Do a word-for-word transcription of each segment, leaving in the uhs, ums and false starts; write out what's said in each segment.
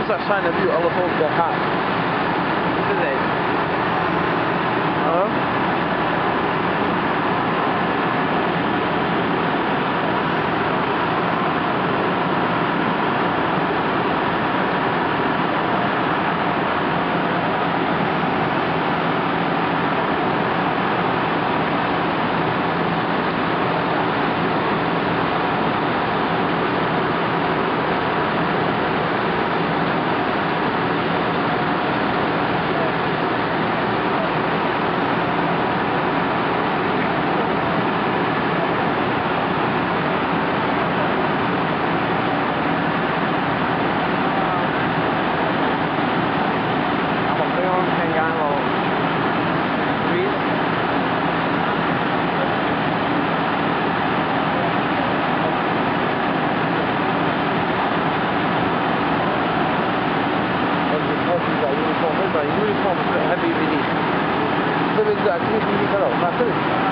dat zijn er nu alle volk daar gaat. Dat is het. Oh. Uniform heavy release. So it's actually really color. That's it.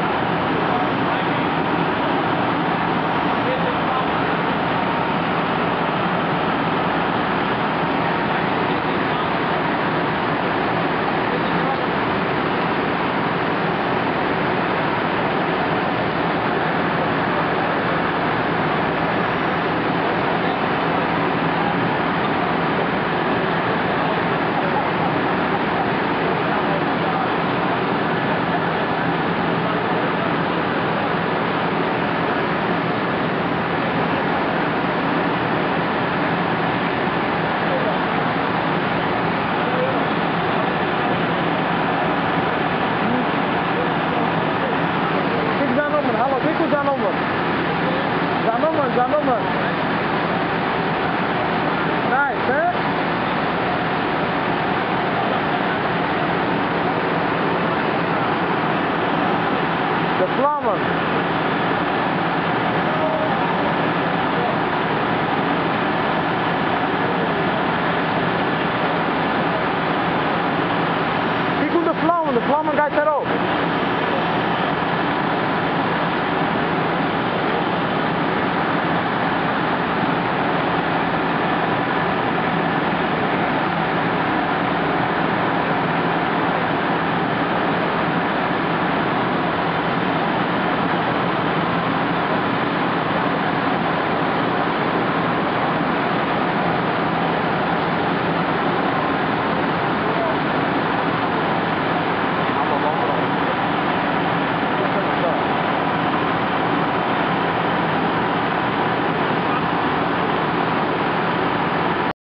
Zanoma. Nice, hè? De vlammen. Kijk hoe de vlammen, de vlammen gaat erop.